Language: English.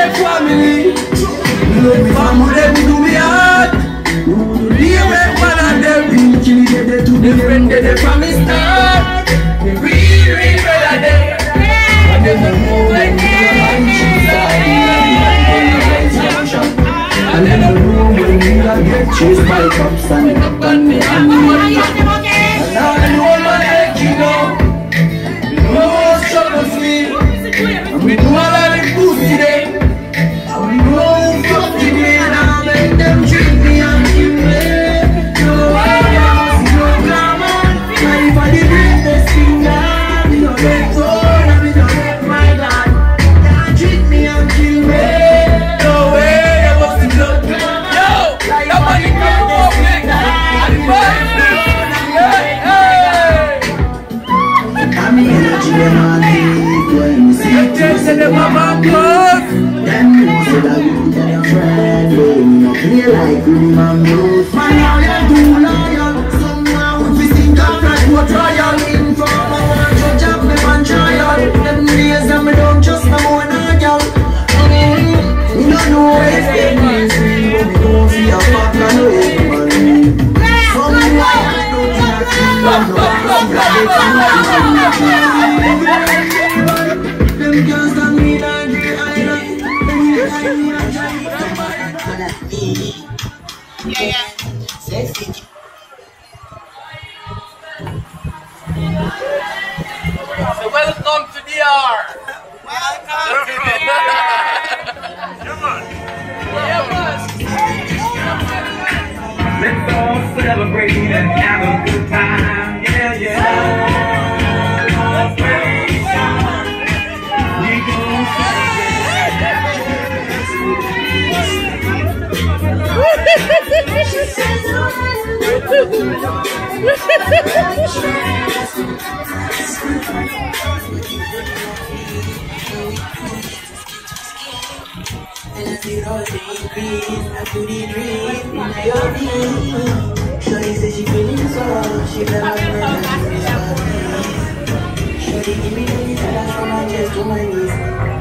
family. Love me family, them do me hard. They make one of them real kill they to the friend they from me start. Me real brother them. And them no know when me a man inside. And them no know when me a get chased by cops and up on me. And now I know my head you know. No struggle for me. And we do all of the pussy them. And we know who fucked me and I make them treat me and kill me. No violence, no drama. Everybody break the thing down. We don't let go and we don't let my God. Can't treat me and kill me. No way, I must be blood. Yo, nobody can walk me. And fight me. I'm the energy them all need when we see it. Them say them a man close. Them know say that you get a friend. We no play like we man close. Man now you too loyal. Somehow we think of like what royal. Informer want to jump me man trial. Them days that me don't trust no more no girl. We don't know if them is real, but we don't see a fuck and no hate man. Some boy I don't think I feel love. Them girls stand me like the island. Yeah. Sexy. So welcome to DR. Welcome to DR. Come on. Yeah, boss. Let's all celebrate and have a good time. Yeah, yeah. We gon' And I see all the increase, I do the dream, in your dream. Shorty says she feeling so, she never Shorty give me the little from my chest to my knees.